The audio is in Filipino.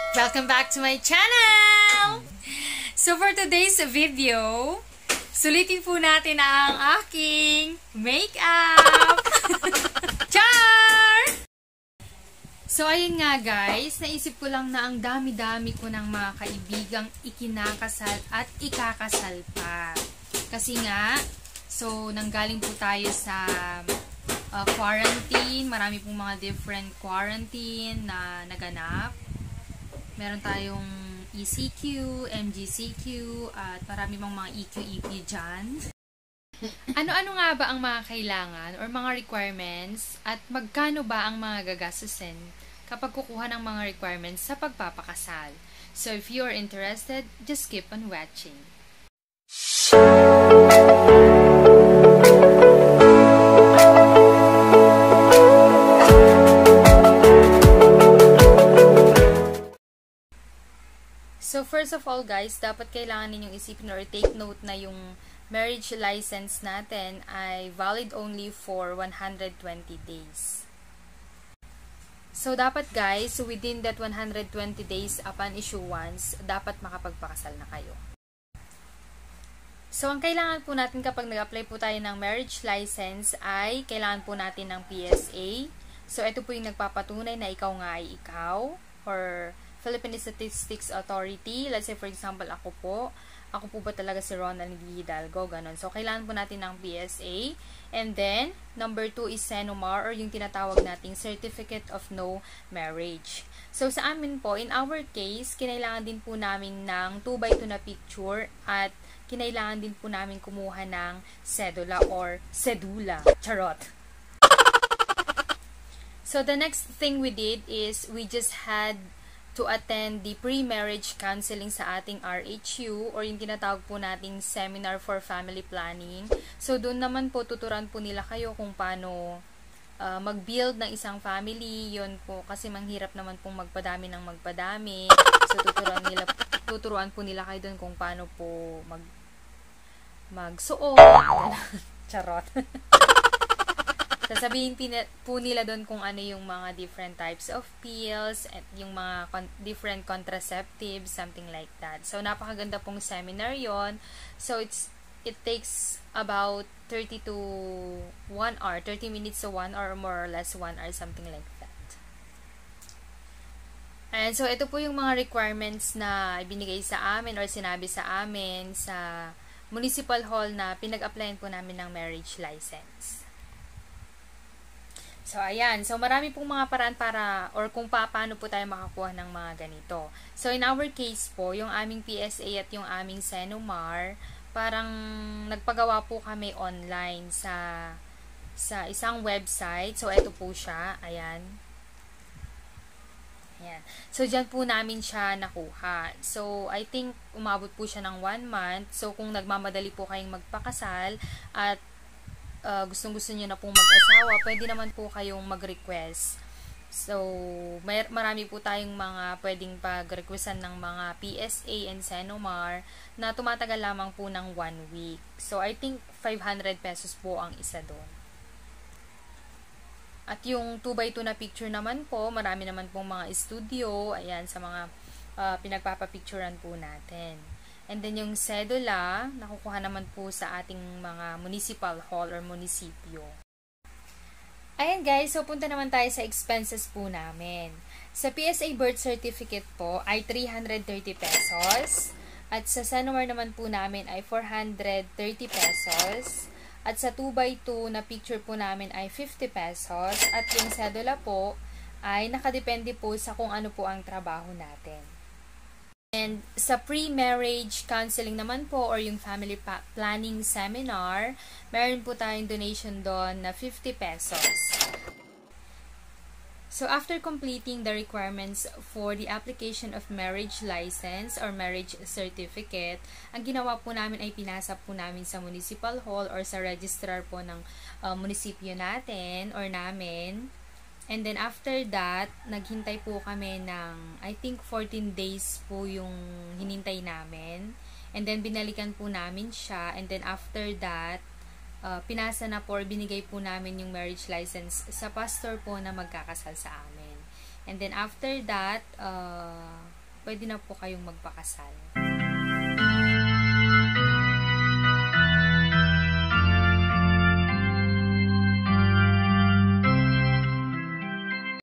Welcome back to my channel! So for today's video, sulitin po natin ang aking makeup! Char! So ayun nga guys, naisip ko lang na ang dami-dami ko ng mga kaibigang ikinakasal at ikakasal pa. Kasi nga, so nanggaling po tayo sa quarantine, marami pong mga different quarantine na naganap. Meron tayong ECQ, MGCQ, at marami pang mga EQ dyan. Ano-ano nga ba ang mga kailangan or mga requirements at magkano ba ang mga gagastusin kapag kukuha ng mga requirements sa pagpapakasal? So if you're interested, just keep on watching. So, first of all guys, dapat kailangan ninyong isipin or take note na yung marriage license natin ay valid only for 120 days. So, dapat guys, within that 120 days upon issuance, dapat makapagpakasal na kayo. So, ang kailangan po natin kapag nag-apply po tayo ng marriage license ay kailangan po natin ng PSA. So, ito po yung nagpapatunay na ikaw nga ay ikaw or Philippine Statistics Authority. Let's say, for example, ako po ba talaga si Ronald Hidalgo, ganun. So, kailangan po natin ng PSA. And then, number 2 is Senomar or yung tinatawag nating Certificate of No Marriage. So, sa amin po, in our case, kinailangan din po namin ng 2x2 na picture at kinailangan din po namin kumuha ng cedula or sedula. Charot! So, the next thing we did is we just had to attend the pre-marriage counseling sa ating RHU or yung tinatawag po nating Seminar for Family Planning. So, doon naman po tuturuan po nila kayo kung paano mag-build ng isang family. Yun po, kasi manghirap naman pong magpadami ng magpadami. So, tuturuan po nila kayo doon kung paano po magsuot. Charot. Sasabihin po nila doon kung ano yung mga different types of pills at yung mga different contraceptives, something like that. So, napakaganda pong seminar yon. So, it takes about 30 to 1 hour, 30 minutes to 1 hour or more or less 1 hour, something like that. And so, ito po yung mga requirements na ibinigay sa amin or sinabi sa amin sa municipal hall na pinag-applyan po namin ng marriage license. So, ayan. So, marami pong mga paraan para or kung paano po tayo makakuha ng mga ganito. So, in our case po, yung aming PSA at yung aming Senomar, parang nagpagawa po kami online sa isang website. So, ito po siya. Ayan. Ayan. So, dyan po namin siya nakuha. So, I think umabot po siya ng 1 month. So, kung nagmamadali po kayong magpakasal at gustong-gusto nyo na pong mag-asawa, pwede naman po kayong mag-request. So, marami po tayong mga pwedeng pag-requestan ng mga PSA and Senomar na tumatagal lamang po ng 1 week. So, I think 500 pesos po ang isa doon. At yung 2x2 na picture naman po, marami naman pong mga studio, ayan, sa mga pinagpapapicturan po natin. And then yung cedula, nakukuha naman po sa ating mga municipal hall or munisipyo. Ayan guys, so punta naman tayo sa expenses po namin. Sa PSA birth certificate po ay 330 pesos. At sa Senomar naman po namin ay 430 pesos. At sa 2x2 na picture po namin ay 50 pesos. At yung cedula po ay nakadepende po sa kung ano po ang trabaho natin. And sa pre-marriage counseling naman po or yung family planning seminar, meron po tayong donation doon na 50 pesos. So, after completing the requirements for the application of marriage license or marriage certificate, ang ginawa po namin ay pinasa po namin sa municipal hall or sa registrar po ng munisipyo natin or namin. And then, after that, naghintay po kami ng, I think, 14 days po yung hinintay namin. And then, binalikan po namin siya. And then, after that, pinasa na po or binigay po namin yung marriage license sa pastor po na magkakasal sa amin. And then, after that, pwede na po kayong magpakasal.